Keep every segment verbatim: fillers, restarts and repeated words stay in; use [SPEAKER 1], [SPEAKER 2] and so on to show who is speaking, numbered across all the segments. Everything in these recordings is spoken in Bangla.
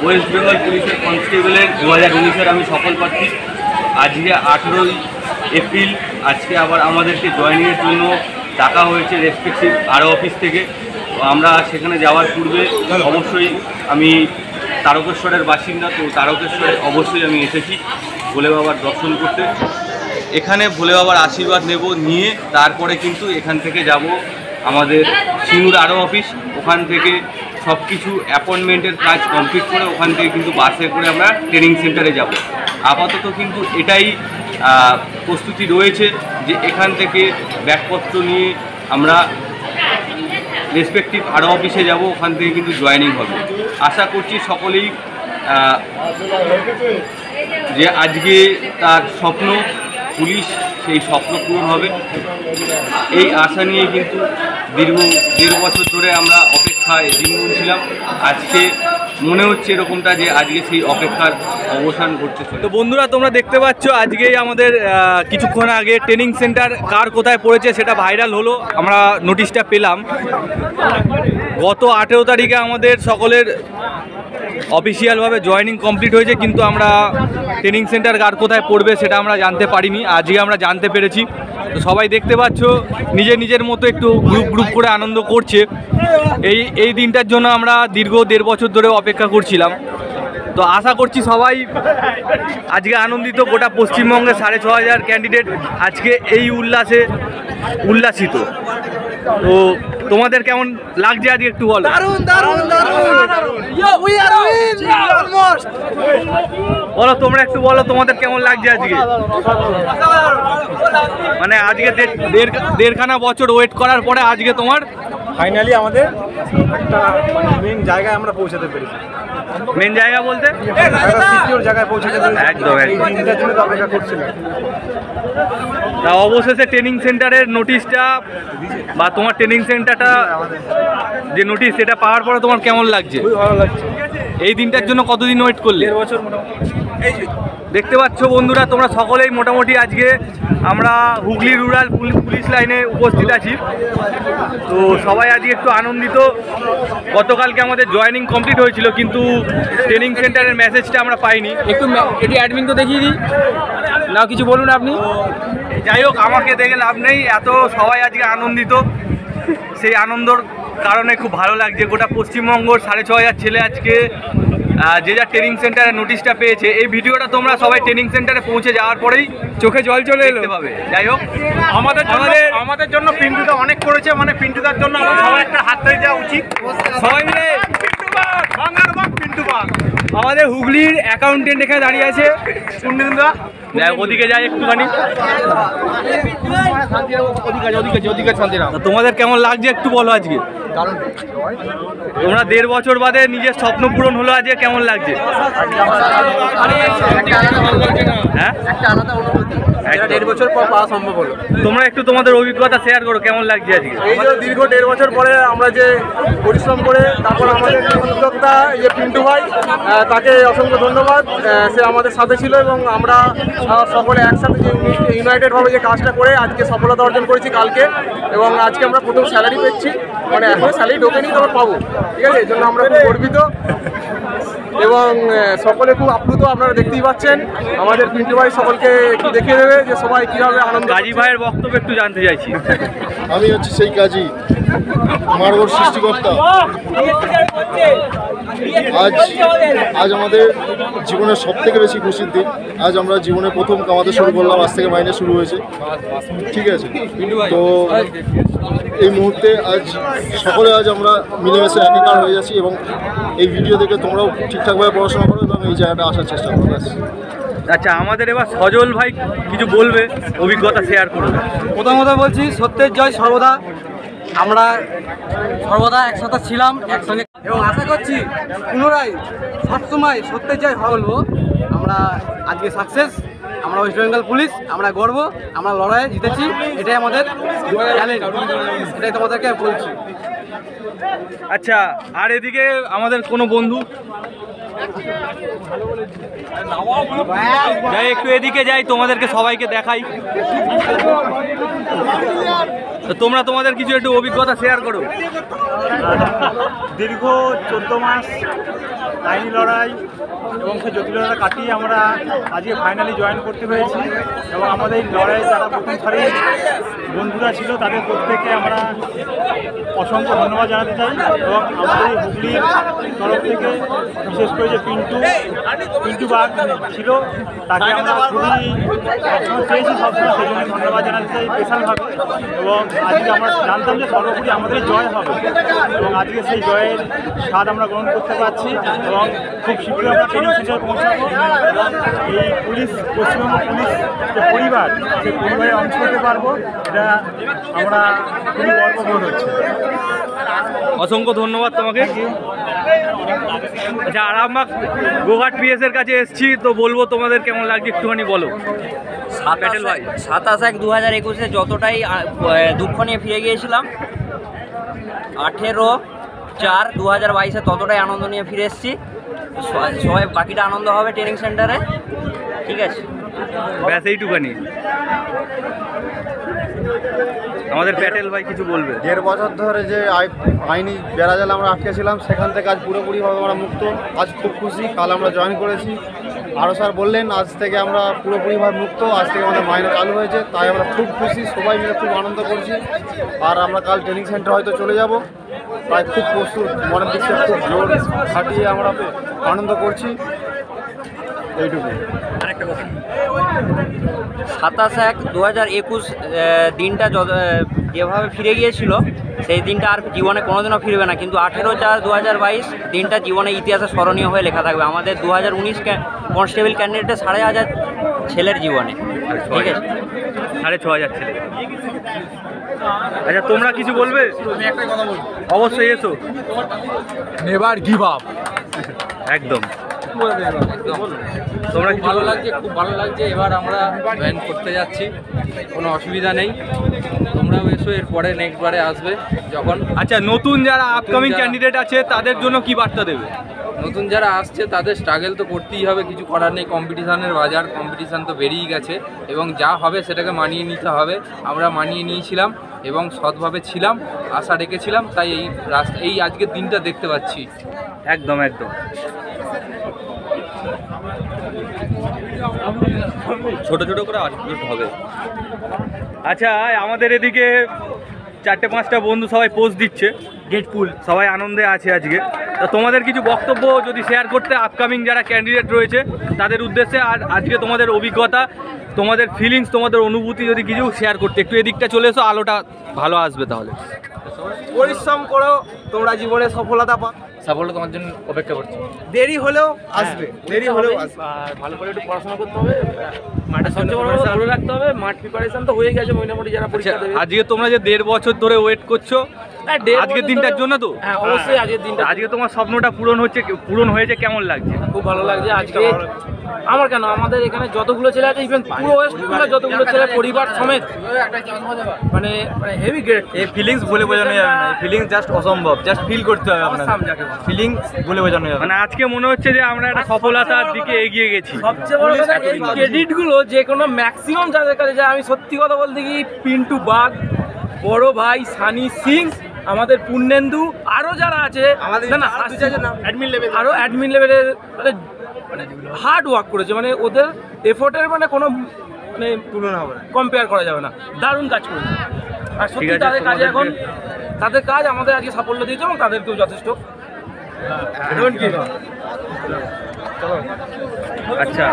[SPEAKER 1] ওয়েস্ট বেঙ্গল পুলিশের কনস্টেবলের দু হাজার উনিশের আমি সফল প্রার্থী। আজকে আঠেরোই এপ্রিল আজকে আবার আমাদেরকে জয়েনিংয়ের জন্য ডাকা হয়েছে রেসপেক্টিভ আরও অফিস থেকে। আমরা সেখানে যাওয়ার পূর্বে অবশ্যই আমি তারকেশ্বরের বাসিন্দা, তো তারকেশ্বরে অবশ্যই আমি এসেছি ভোলে বাবার দর্শন করতে। এখানে ভোলে বাবার আশীর্বাদ নেব, নিয়ে তারপরে কিন্তু এখান থেকে যাব আমাদের সিঙ্গুর আরও অফিস। ওখান থেকে সব কিছু অ্যাপয়েন্টমেন্টের কাজ কমপ্লিট করে ওখান থেকে কিন্তু বাসে করে আমরা ট্রেনিং সেন্টারে যাব। আপাতত কিন্তু এটাই প্রস্তুতি রয়েছে যে এখান থেকে ব্যাগপত্র নিয়ে আমরা রেসপেক্টিভ আরও অফিসে যাব, ওখান থেকে কিন্তু জয়েনিং হবে। আশা করছি সকলেই যে আজকে তার স্বপ্ন পুলিশ, সেই স্বপ্ন পূরণ হবে এই আশা নিয়ে কিন্তু দীর্ঘ দেড় বছর ধরে আমরা অপেক্ষায় দিন গুনছিলাম। আজকে মনে হচ্ছে এরকমটা যে আজকে সেই অপেক্ষার অবসান ঘটছে। তো বন্ধুরা, তোমরা দেখতে পাচ্ছ আজকেই আমাদের কিছুক্ষণ আগে ট্রেনিং সেন্টার কার কোথায় পড়েছে সেটা ভাইরাল হলো। আমরা নোটিশটা পেলাম গত আঠেরো তারিখে আমাদের সকলের অফিসিয়ালভাবে জয়েনিং কমপ্লিট হয়েছে, কিন্তু আমরা ট্রেনিং সেন্টার কার কোথায় পড়বে সেটা আমরা জানতে পারিনি। আজকে আমরা জানতে পেরেছি। তো সবাই দেখতে পাচ্ছ নিজের নিজের মতো একটু গ্রুপ গ্রুপ করে আনন্দ করছে। এই এই দিনটার জন্য আমরা দীর্ঘ দেড় বছর ধরে অপেক্ষা করছিলাম। তো আশা করছি সবাই আজকে আনন্দিত। গোটা পশ্চিমবঙ্গে সাড়ে ছ হাজার ক্যান্ডিডেট আজকে এই উল্লাসে উল্লাসিত। তো তোমাদের কেমন লাগছে আজকে একটু বলো। বলো তোমরা একটু বলো তোমাদের কেমন লাগছে আজকে। মানে আজকে দেড় দেড়খানা বছর ওয়েট করার পরে আজকে তোমার
[SPEAKER 2] ফাইনালি আমাদের একটা মেন জায়গায় আমরা পৌঁছাতে পেরেছি।
[SPEAKER 1] মেন জায়গা বলতে
[SPEAKER 2] একটা সিকিউর জায়গায় পৌঁছাতে পেরেছি।
[SPEAKER 1] একদম একদম
[SPEAKER 2] দিনটার জন্য তো অপেক্ষা করছিলাম।
[SPEAKER 1] তা অবশেষে ট্রেনিং সেন্টারের নোটিশটা বা তোমার ট্রেনিং সেন্টারটা যে নোটিশ সেটা পাওয়ার পরে তোমার কেমন লাগছে?
[SPEAKER 2] খুবই ভালো লাগছে।
[SPEAKER 1] এই দিনটার জন্য কতদিন ওয়েট করলে?
[SPEAKER 2] দেড় বছর মোটামুটি। এই
[SPEAKER 1] দেখতে পাচ্ছ বন্ধুরা তোমরা সকলেই মোটামুটি আজকে আমরা হুগলি রুরাল পুলিশ লাইনে উপস্থিত আছি। তো সবাই আজকে একটু আনন্দিত। গতকালকে আমাদের জয়েনিং কমপ্লিট হয়েছিল, কিন্তু ট্রেনিং সেন্টারের মেসেজটা আমরা পাইনি।
[SPEAKER 3] একটু এটি অ্যাডমিন তো দেখিয়ে দিই না, কিছু বলুন আপনি।
[SPEAKER 1] যাই হোক, আমাকে দেখে লাভ নেই, এত সবাই আজকে আনন্দিত। সেই আনন্দর কারণে খুব ভালো লাগছে। গোটা পশ্চিমবঙ্গর সাড়ে ছ হাজার ছেলে আজকে যে যা ট্রেনিং সেন্টারে নোটিশটা পেয়েছে। এই ভিডিওটা তোমরা সবাই ট্রেনিং সেন্টারে পৌঁছে যাওয়ার পরেই চোখে জল চলে এলো পাবে। যাই হোক,
[SPEAKER 2] আমাদের আমাদের আমাদের জন্য পিন্টুদা অনেক করেছে, মানে পিন্টুদার জন্য আমরা সবাই একটা হাত ধরে দেওয়া উচিত।
[SPEAKER 1] সবাই মিলে
[SPEAKER 3] আমাদের হুগলির অ্যাকাউন্টেন্ট এখানে দাঁড়িয়ে আছে
[SPEAKER 2] পিন্টুদা,
[SPEAKER 1] ওদিকে যাই একটুখানি। তোমাদের কেমন লাগছে একটু বলো আজকে। তোমরা দেড় বছর বাদে নিজের স্বপ্ন পূরণ হলো, আজকে কেমন লাগছে? হ্যাঁ,
[SPEAKER 2] দেড় বছর পর পাওয়া সম্ভব হলো।
[SPEAKER 1] তোমরা একটু তোমাদের অভিজ্ঞতা শেয়ার করো, কেমন লাগছে আজকে?
[SPEAKER 2] এই যে দীর্ঘ দেড় বছর পরে আমরা যে পরিশ্রম করে তারপর আমাদের উদ্যোক্তা যে পিন্টু ভাই, তাকে অসংখ্য ধন্যবাদ। সে আমাদের সাথে ছিল এবং আমরা সকলে একসাথে যে ইউনাইটেডভাবে যে কাজটা করে আজকে সফলতা অর্জন করেছি কালকে। এবং আজকে আমরা প্রথম স্যালারি পেয়েছি, মানে এখনো স্যালারি ঢোকেনি, তবে পাবো। ঠিক আছে, এর জন্য আমরা খুব গর্বিত এবং সকলে খুব আপ্লুত। আপনারা দেখতেই পাচ্ছেন আমাদের পিন্টু ভাই সকলকে একটু দেখিয়ে দেবে যে সবাই কীভাবে আনন্দ।
[SPEAKER 1] কাজী ভাইয়ের বক্তব্য একটু জানতে চাইছি।
[SPEAKER 4] আমি হচ্ছে সেই কাজী, মার্গর সৃষ্টিকর্তা। আজ আজ আমাদের জীবনের সব থেকে বেশি খুশির দিন। আজ আমরা জীবনে প্রথম কামাতে শুরু করলাম, আজ থেকে মাইনে শুরু হয়েছে। ঠিক আছে, তো এই মুহূর্তে আজ সকলে আজ আমরা মিলেমিশে একাকার হয়ে যাচ্ছি এবং এই ভিডিও দেখে তোমরাও ঠিকঠাকভাবে পড়াশোনা করো এবং এই জায়গাটা আসার চেষ্টা করো।
[SPEAKER 1] আচ্ছা, আমাদের এবার সজল ভাই কিছু বলবে, অভিজ্ঞতা শেয়ার করবে।
[SPEAKER 3] প্রথমত বলছি সত্যের জয় সর্বদা। আমরা সর্বদা একসাথে ছিলাম একসঙ্গে এবং আশা করছি পুনরায় সবসময় সত্যের জয় বলবো। আমরা আজকে সাকসেস, আমরা ওয়েস্ট বেঙ্গল পুলিশ, আমরা গর্ব, আমরা লড়াইয়ে জিতেছি, এটাই আমাদের চ্যালেঞ্জ, এটাই তোমাদেরকে বলছি।
[SPEAKER 1] আচ্ছা, আর এদিকে আমাদের কোনো বন্ধু যাই, একটু এদিকে যাই, তোমাদেরকে সবাইকে দেখাই। তোমরা তোমাদের কিছু একটু অভিজ্ঞতা শেয়ার করো।
[SPEAKER 2] দীর্ঘ চোদ্দ মাস
[SPEAKER 5] আইনি লড়াই এবং সেই জটিলতা কাটিয়ে আমরা আজকে ফাইনালি জয়েন করতে পেরেছি এবং আমাদের এই লড়াই যারা প্রথম সারির বন্ধুরা ছিল তাদের প্রত্যেককে আমরা অসংখ্য ধন্যবাদ জানাতে চাই এবং আমাদের এই হুগলির তরফ থেকে বিশেষ করে যে পিন্টু পিন্টু বাগ ছিল তাকে আমরা খুবই সবসময় পেয়েছি সবসময় সেই জন্য ধন্যবাদ জানাতে চাই স্পেশালভাবে এবং আজকে আমরা জানতাম যে সর্বোপরি আমাদের জয় হবে এবং আজকে সেই জয়ের স্বাদ আমরা গ্রহণ করতে পারছি এবং খুব শীঘ্রই আমরা ট্রেনিং সেন্টারে পৌঁছাবো এবং এই পুলিশ পশ্চিমবঙ্গ পুলিশ যে পরিবার সেই পরিবারে অংশ নিতে পারবো এটা আমরা খুবই গর্ববোধ হচ্ছে।
[SPEAKER 1] অসংখ্য ধন্যবাদ তোমাকে। আচ্ছা, আরামবাগ গোঘাট পিএস এর কাছে এসেছি, তো বলবো তোমাদের কেমন লাগছে একটুখানি বলো। প্যাটেল ভাই,
[SPEAKER 6] সাতাশ এক দু হাজার একুশে যতটাই দুঃখ নিয়ে ফিরে গিয়েছিলাম, আঠেরো চার দু হাজার বাইশে ততটাই আনন্দ নিয়ে ফিরে এসেছি। সবাই বাকিটা আনন্দ হবে ট্রেনিং সেন্টারে, ঠিক আছে?
[SPEAKER 1] ব্যাস এইটুখানি। আমাদের প্যাটেল ভাই কিছু বলবে।
[SPEAKER 4] দেড় বছর ধরে যে আইনি বেড়াজাল আমরা আটকে ছিলাম সেখান থেকে আজ পুরোপুরিভাবে আমরা মুক্ত। আজ খুব খুশি। কাল আমরা জয়েন করেছি, আরও স্যার বললেন আজ থেকে আমরা পুরোপুরিভাবে মুক্ত। আজ থেকে আমাদের মাইনে চালু হয়েছে, তাই আমরা খুব খুশি, সবাই মিলে খুব আনন্দ করছি। আর আমরা কাল ট্রেনিং সেন্টার হয়তো চলে যাব, তাই খুব প্রস্তুত, মনের দিক থেকে খুব জোর খাটিয়ে আমরা আনন্দ করছি। এইটুকু।
[SPEAKER 6] আরেকটা কথা, সাতাশ এক দু হাজার একুশ দিনটা যেভাবে ফিরে গিয়েছিল সেই দিনটা আর জীবনে কোনোদিনও ফিরবে না, কিন্তু আঠেরো চার দু হাজার বাইশ দিনটা জীবনে ইতিহাসে স্মরণীয় হয়ে লেখা থাকবে আমাদের দু হাজার উনিশ কনস্টেবল ক্যান্ডিডেটের সাড়ে হাজার ছেলের জীবনে, ঠিক আছে?
[SPEAKER 1] সাড়ে ছ হাজার ছেলে। আচ্ছা, তোমরা কিছু বলবে? অবশ্যই এসো।
[SPEAKER 3] Never give up.
[SPEAKER 1] একদম। তোমরা কিছু
[SPEAKER 3] ভালো লাগছে, খুব ভালো লাগছে। এবার আমরা জয়েন করতে যাচ্ছি, কোনো অসুবিধা নেই। তোমরাও এসো, এরপরে নেক্সট বারে আসবে যখন।
[SPEAKER 1] আচ্ছা, নতুন যারা আপকামিং ক্যান্ডিডেট আছে তাদের জন্য কি বার্তা দেবে?
[SPEAKER 3] নতুন যারা আসছে তাদের স্ট্রাগল তো করতেই হবে, কিছু করার নেই। কম্পিটিশানের বাজার, কম্পিটিশান তো বেরিয়ে গেছে এবং যা হবে সেটাকে মানিয়ে নিতে হবে। আমরা মানিয়ে নিয়েছিলাম এবং সৎভাবে ছিলাম, আশা রেখেছিলাম, তাই এই রাস্তা এই আজকের দিনটা দেখতে পাচ্ছি।
[SPEAKER 1] একদম একদম। ছোট ছোট করে আড্রেস হবে। আচ্ছা, আমাদের এদিকে চারটে পাঁচটা বন্ধু সবাই পোস্ট দিচ্ছে, গেটফুল, সবাই আনন্দে আছে আজকে। তো তোমাদের কিছু বক্তব্য যদি শেয়ার করতে আপকামিং যারা ক্যান্ডিডেট রয়েছে তাদের উদ্দেশ্যে, আর আজকে তোমাদের অভিজ্ঞতা, তোমাদের ফিলিংস, তোমাদের অনুভূতি যদি কিছু শেয়ার করতে, একটু এদিকটা চলে এসো, আলোটা ভালো আসবে তাহলে।
[SPEAKER 2] পরিশ্রম করো, তোমরা জীবনে সফলতা পাও।
[SPEAKER 3] সাফল্য তোমার জন্য অপেক্ষা করছি।
[SPEAKER 2] দেরি হলেও আসবে, দেরি হলেও আসবে।
[SPEAKER 7] আর ভালো করে একটু পড়াশোনা করতে হবে, মাঠের সবচেয়ে বড় কথা ধরে রাখতে হবে। মাঠ প্রিপারেশন তো হয়ে গেছে মোটামুটি, যারা পরীক্ষা দেবে।
[SPEAKER 1] আজকে তোমরা যে দেড় বছর ধরে ওয়েট করছো আজকের দিনটার জন্য, তো
[SPEAKER 7] হ্যাঁ অবশ্যই আজকের দিনটা।
[SPEAKER 1] আজকে তোমার স্বপ্নটা পূরণ হচ্ছে, পূরণ হয়েছে, কেমন লাগছে?
[SPEAKER 7] খুব ভালো লাগছে আজকে। আমার কেন, আমাদের এখানে যতগুলো ছেলে আছে, ইভেন পুরো ওয়েস্ট বেঙ্গলের যতগুলো ছেলে পরিবার সমেত, মানে মানে হেভি গ্রেট।
[SPEAKER 1] এই ফিলিংস বলে বোঝানো যাবে না, এই ফিলিংস জাস্ট অসম্ভব, জাস্ট ফিল করতে হবে আপনাকে। ফিলিংস বলে বোঝানো যাবে মানে আজকে মনে হচ্ছে যে আমরা একটা সফলতার দিকে এগিয়ে গেছি।
[SPEAKER 7] সবচেয়ে বড় কথা, এই ক্রেডিটগুলো যে কোনো ম্যাক্সিমাম যাদের কাছে যায়, আমি সত্যি কথা বলতে কি, পিন্টু বাগ, বড় ভাই সানি সিং, আমাদের পূর্ণেন্দু, আরও যারা আছে, না না অ্যাডমিন লেভেল, আরও অ্যাডমিন লেভেলের মানে মানে হার্ড ওয়ার্ক করেছে, মানে ওদের এফোর্টের মানে কোনো মানে তুলনা হবে না, কম্পেয়ার করা যাবে না। দারুণ কাজ করেছে, আর সত্যি তাদের কাজে এখন, তাদের কাজ আমাদের আজকে সাফল্য দিয়েছে এবং তাদেরকেও যথেষ্ট।
[SPEAKER 1] আচ্ছা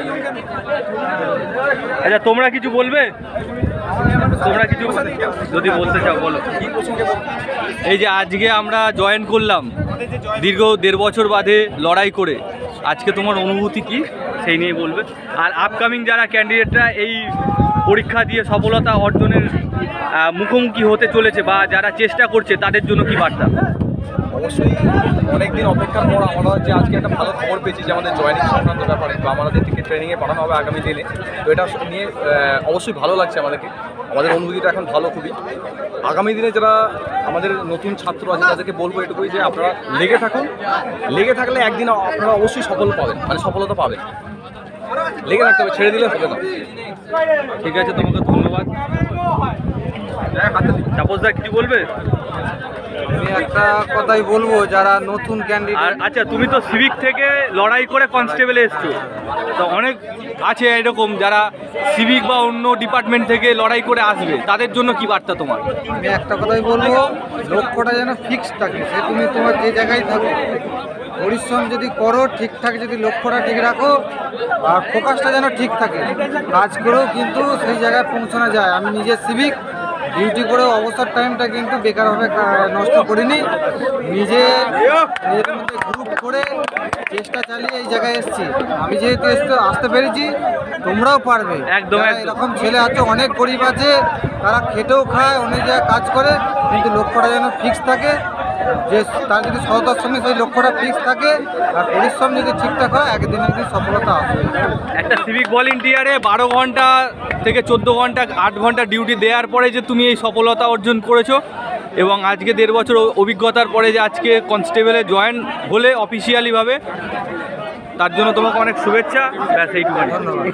[SPEAKER 1] আচ্ছা, তোমরা কিছু বলবে? তোমরা কিছু যদি বলতে চাও বলো। এই যে আজকে আমরা জয়েন করলাম দীর্ঘ দেড় বছর বাদে লড়াই করে, আজকে তোমার অনুভূতি কি সেই নিয়ে বলবে। আর আপকামিং যারা ক্যান্ডিডেটরা এই পরীক্ষা দিয়ে সফলতা অর্জনের মুখোমুখি হতে চলেছে বা যারা চেষ্টা করছে, তাদের জন্য কি বার্তা?
[SPEAKER 8] অবশ্যই অনেকদিন অপেক্ষার পর আমরা যে আজকে একটা ভালো খবর পেয়েছি যে আমাদের জয়েনিং সংক্রান্ত ব্যাপারে, বা আমাদেরকে ট্রেনিংয়ে পাঠানো হবে আগামী দিনে। তো এটা নিয়ে অবশ্যই ভালো লাগছে আমাদেরকে, আমাদের অনুভূতিটা এখন ভালো খুবই। আগামী দিনে যারা আমাদের নতুন ছাত্র আছে তাদেরকে বলবো এটুকুই যে আপনারা লেগে থাকুন, লেগে থাকলে একদিন আপনারা অবশ্যই সফল পাবেন, মানে সফলতা পাবেন। লেগে থাকতে হবে, ছেড়ে দিলে হবে না।
[SPEAKER 1] ঠিক আছে, তোমাকে ধন্যবাদ। তাপসদা কিছু বলবে?
[SPEAKER 3] আমি একটা কথাই বলবো, যারা নতুন
[SPEAKER 1] আর
[SPEAKER 3] ক্যান্ডিডেট,
[SPEAKER 1] আচ্ছা, তুমি তো সিভিক থেকে লড়াই করে কনস্টেবলে এসছো, তো অনেক আছে এরকম যারা সিভিক বা অন্য ডিপার্টমেন্ট থেকে লড়াই করে আসবে, তাদের জন্য কি বার্তা তোমার?
[SPEAKER 3] আমি একটা কথাই বলবো, লক্ষ্যটা যেন ফিক্স থাকে। সে তুমি তোমার যে জায়গায় থাকো, পরিশ্রম যদি করো, ঠিকঠাক যদি লক্ষ্যটা ঠিক রাখো আর ফোকাসটা যেন ঠিক থাকে, কাজ করেও কিন্তু সেই জায়গায় পৌঁছানো যায়। আমি নিজে সিভিক ডিউটি করেও অবসর টাইমটা কিন্তু বেকারভাবে কা- নষ্ট করিনি। নিজে নিজের মধ্যে গ্রুপ করে চেষ্টা চালিয়ে এই জায়গায় এসেছি। আমি যেহেতু এসতে আসতে পেরেছি, তোমরাও পারবে।
[SPEAKER 1] একদম,
[SPEAKER 3] যারা
[SPEAKER 1] একদম।
[SPEAKER 3] এরকম ছেলে আছে, অনেক গরিব আছে, তারা খেটেও খায়, অনেক জায়গায় কাজ করে, কিন্তু লক্ষ্যটা যেন ফিক্স থাকে। যে তার যদি সততার সঙ্গে সেই লক্ষ্যটা ফিক্স থাকে আর পরিশ্রম যদি ঠিকঠাক হয়, একদিন একদিন সফলতা আসবে।
[SPEAKER 1] একটা সিভিক ভলেন্টিয়ারে বারো ঘন্টা থেকে চোদ্দো ঘন্টা আট ঘন্টা ডিউটি দেওয়ার পরে যে তুমি এই সফলতা অর্জন করেছো, এবং আজকে দেড় বছর অ- অভিজ্ঞতার পরে যে আজকে কনস্টেবলে জয়েন হলে অফিসিয়ালিভাবে, তার জন্য তোমাকে অনেক শুভেচ্ছা। ব্যাস এইটুখানি।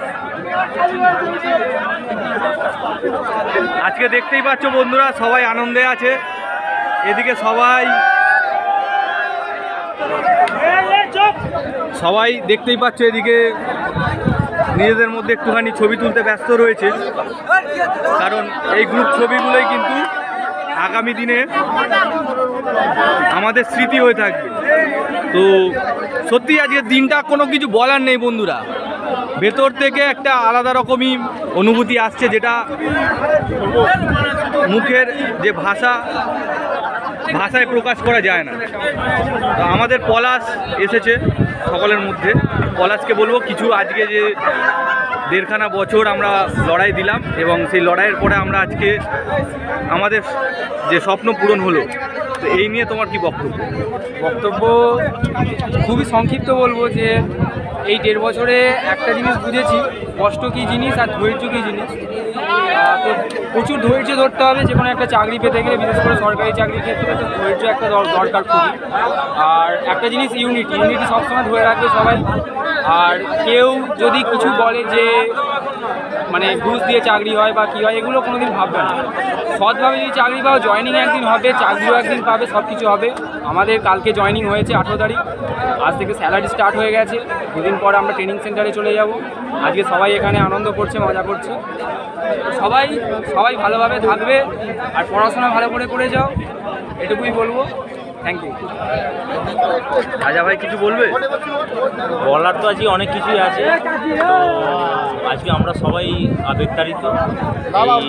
[SPEAKER 1] আজকে দেখতেই পাচ্ছ বন্ধুরা, সবাই আনন্দে আছে। এদিকে সবাই সবাই দেখতেই পাচ্ছ, এদিকে নিজেদের মধ্যে একটুখানি ছবি তুলতে ব্যস্ত রয়েছে, কারণ এই গ্রুপ ছবিগুলোই কিন্তু আগামী দিনে আমাদের স্মৃতি হয়ে থাকবে। তো সত্যি আজকের দিনটা কোনো কিছু বলার নেই বন্ধুরা, ভেতর থেকে একটা আলাদা রকমই অনুভূতি আসছে, যেটা মুখের যে ভাষা ভাষায় প্রকাশ করা যায় না। তো আমাদের পলাশ এসেছে সকলের মধ্যে। পলাশকে বলবো কিছু, আজকে যে দেড়খানা বছর আমরা লড়াই দিলাম এবং সেই লড়াইয়ের পরে আমরা আজকে আমাদের যে স্বপ্ন পূরণ হলো, তো এই নিয়ে তোমার কি বক্তব্য?
[SPEAKER 9] বক্তব্য খুবই সংক্ষিপ্ত বলবো যে এই দেড় বছরে একটা জিনিস বুঝেছি, কষ্ট কী জিনিস আর ধৈর্য কী জিনিস। আহ, তো প্রচুর ধৈর্য ধরতে হবে যে কোনো একটা চাকরি পেতে গেলে, বিশেষ করে সরকারি চাকরির ক্ষেত্রে তো ধৈর্য একটা দর- দরকার খুবই। আর একটা জিনিস ইউনিটি, ইউনিটি সবসময় ধরে রাখবে সবাই। আর কেউ যদি কিছু বলে যে মানে ঘুষ দিয়ে চাকরি হয় বা কী হয়, এগুলো কোনোদিন ভাববে না। সৎভাবে যদি চাকরি পাও, জয়েনিং একদিন হবে, চাকরিও একদিন পাবে, সব কিছু হবে। আমাদের কালকে জয়েনিং হয়েছে আঠেরো তারিখ, আজ থেকে স্যালারি স্টার্ট হয়ে গেছে। দুদিন পর আমরা ট্রেনিং সেন্টারে চলে যাব। আজকে সবাই এখানে আনন্দ করছে, মজা করছে। সবাই সবাই ভালোভাবে থাকবে আর পড়াশোনা ভালো করে করে যাও, এটুকুই বলবো। Thank you.
[SPEAKER 1] রাজা ভাই কিছু বলবে?
[SPEAKER 10] বলার তো আজকে অনেক কিছুই আছে। তো আজকে আমরা সবাই আবেগতাড়িত। এই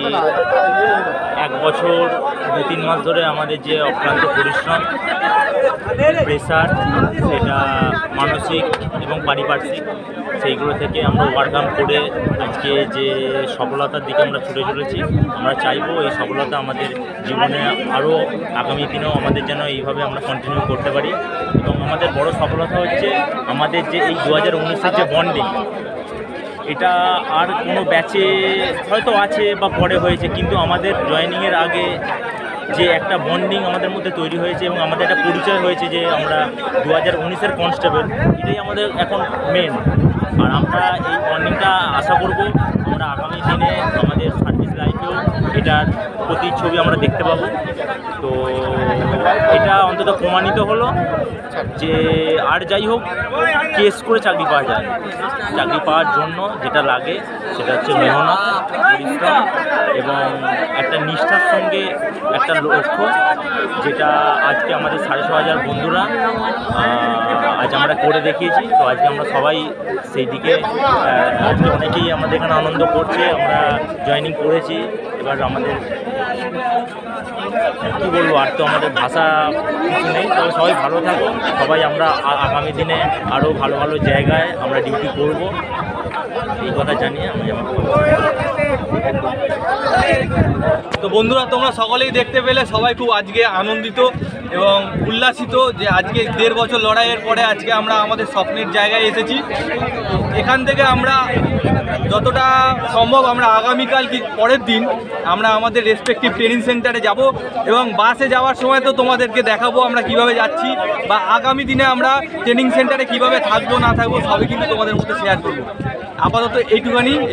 [SPEAKER 10] এক বছর দু তিন মাস ধরে আমাদের যে অক্লান্ত পরিশ্রম, প্রেশার, সেটা মানসিক এবং পারিপার্শ্বিক, সেইগুলো থেকে আমরা ওভারকাম করে আজকে যে সফলতার দিকে আমরা ছুটে চলেছি। আমরা চাইবো এই সফলতা আমাদের জীবনে আরও আগামী দিনেও আমাদের যেন এইভাবে আমরা কন্টিনিউ করতে পারি। এবং আমাদের বড় সফলতা হচ্ছে আমাদের যে এই দু হাজার উনিশের যে বন্ডিং, এটা আর কোনো ব্যাচে হয়তো আছে বা পরে হয়েছে, কিন্তু আমাদের জয়েনিংয়ের আগে যে একটা বন্ডিং আমাদের মধ্যে তৈরি হয়েছে এবং আমাদের একটা পরিচয় হয়েছে যে আমরা দু হাজার উনিশের কনস্টেবল, এটাই আমাদের এখন মেন। আর আমরা এই বন্ডিংটা আশা করব আমরা আগামী দিনে আমাদের সার্ভিস লাইফেও এটার প্রতিচ্ছবি আমরা দেখতে পাবো। তো এটা অন্তত প্রমাণিত হলো যে আর যাই হোক, কেস করে চাকরি পাওয়া যায় না। চাকরি পাওয়ার জন্য যেটা লাগে সেটা হচ্ছে মেহনত, পরিশ্রম এবং একটা নিষ্ঠার সঙ্গে একটা লক্ষ্য, যেটা আজকে আমাদের সাড়ে ছ হাজার বন্ধুরা আজ আমরা করে দেখিয়েছি। তো আজকে আমরা সবাই সেই দিকে আজকে অনেকেই আমাদের এখানে আনন্দ করছে। আমরা জয়েনিং করেছি, এবার আমাদের কী বলবো, আর তো আমাদের ভাষা কিছু নেই। তবে সবাই ভালো থাকো, সবাই আমরা আগামী দিনে আরও ভালো ভালো জায়গায় আমরা ডিউটি করব, এই কথা জানিয়ে আমি আমার।
[SPEAKER 1] তো বন্ধুরা, তোমরা সকলেই দেখতে পেলে, সবাই খুব আজকে আনন্দিত এবং উল্লাসিত যে আজকে দেড় বছর লড়াইয়ের পরে আজকে আমরা আমাদের স্বপ্নের জায়গায় এসেছি। এখান থেকে আমরা যতটা সম্ভব আমরা আগামীকাল কি পরের দিন আমরা আমাদের রেসপেক্টিভ ট্রেনিং সেন্টারে যাব এবং বাসে যাওয়ার সময় তো তোমাদেরকে দেখাবো আমরা কিভাবে যাচ্ছি, বা আগামী দিনে আমরা ট্রেনিং সেন্টারে কিভাবে থাকবো না থাকবো সবই কিন্তু তোমাদের মধ্যে শেয়ার করবো। আপাতত এইটুখানি।